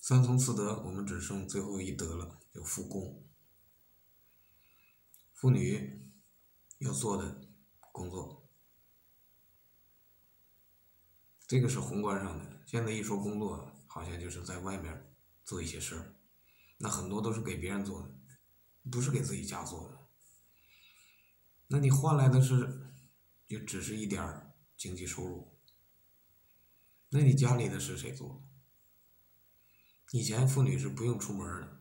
三从四德，我们只剩最后一德了，就复工。妇女要做的工作，这个是宏观上的。现在一说工作，好像就是在外面做一些事儿，那很多都是给别人做的，不是给自己家做的。那你换来的是，就只是一点儿经济收入。那你家里的事谁做？以前妇女是不用出门的，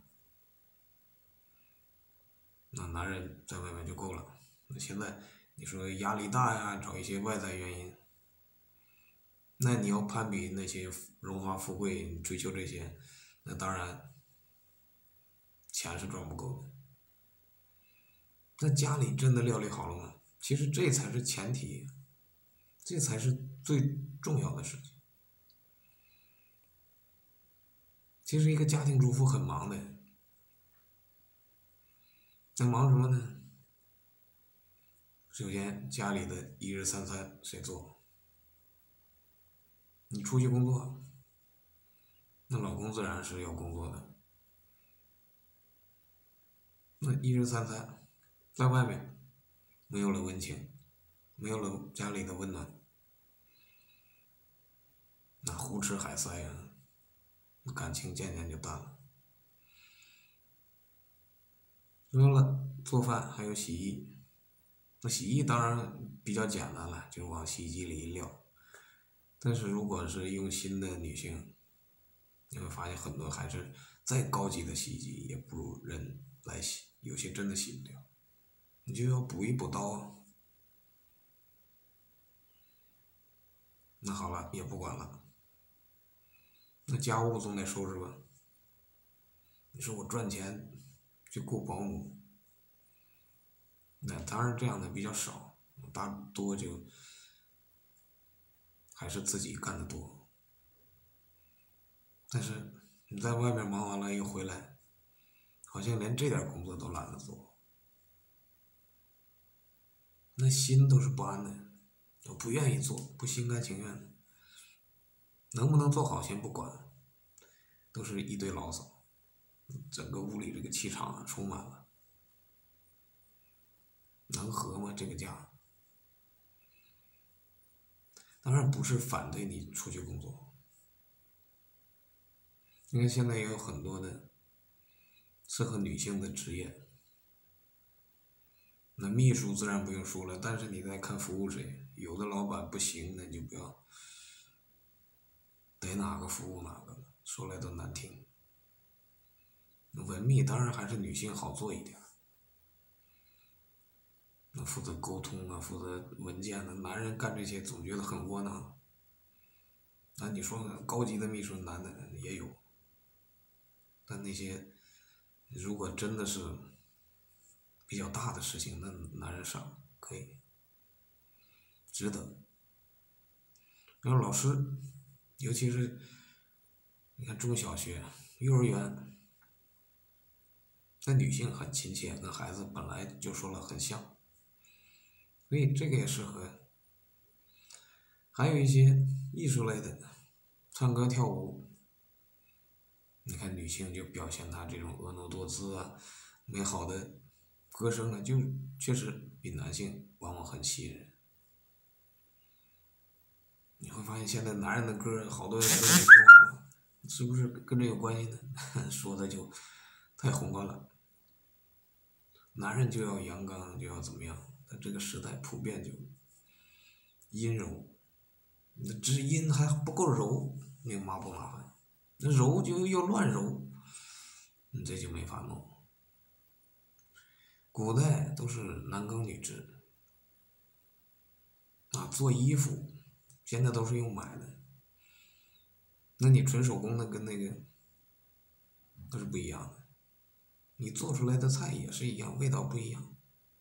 那男人在外面就够了。那现在你说压力大呀，找一些外在原因，那你要攀比那些荣华富贵，追求这些，那当然钱是赚不够的。那家里真的料理好了吗？其实这才是前提，这才是最重要的事情。其实一个家庭主妇很忙的，那忙什么呢？首先家里的一日三餐谁做？你出去工作，那老公自然是要工作的。那一日三餐，在外面没有了温情，没有了家里的温暖，那胡吃海塞呀，感情渐渐就淡了。除了做饭，还有洗衣。那洗衣当然比较简单了，就往洗衣机里一撂。但是如果是用心的女性，你会发现很多还是再高级的洗衣机也不如人来洗，有些真的洗不掉，你就要补一补刀啊。那好了，也不管了，那家务总得收拾吧。你说我赚钱去雇保姆，那当然这样的比较少，大多就还是自己干的多。但是你在外面忙完了又回来，好像连这点工作都懒得做，那心都是不安的，我不愿意做，不心甘情愿的。能不能做好先不管，都是一堆牢骚，整个屋里这个气场啊充满了，能合吗？这个家？当然不是反对你出去工作，因为现在也有很多的适合女性的职业，那秘书自然不用说了，但是你再看服务谁，有的老板不行，那你就不要得哪个服务哪个了，说来都难听。文秘当然还是女性好做一点，那负责沟通啊，负责文件的，男人干这些总觉得很窝囊。那你说高级的秘书男的也有，但那些如果真的是比较大的事情，那男人上可以，值得。然后老师，尤其是你看中小学、幼儿园，那女性很亲切，跟孩子本来就说了很像，所以这个也适合。还有一些艺术类的，唱歌跳舞，你看女性就表现她这种婀娜多姿啊，美好的歌声啊，就确实比男性往往很吸引人。你会发现现在男人的歌好多都没说好，是不是跟这有关系呢？说的就太宏观了。男人就要阳刚，就要怎么样？但这个时代普遍就阴柔，那只阴还不够柔，那麻不麻烦？那柔就要乱柔，你这就没法弄。古代都是男耕女织啊，做衣服现在都是用买的，那你纯手工的跟那个都是不一样的，你做出来的菜也是一样，味道不一样。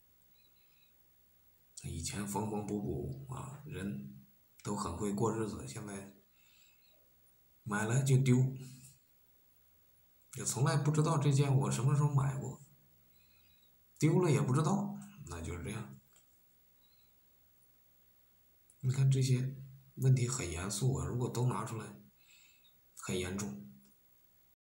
以前缝缝补补啊，人都很会过日子，现在买来就丢，也从来不知道这件我什么时候买过，丢了也不知道，那就是这样。你看这些问题很严肃啊，如果都拿出来，很严重。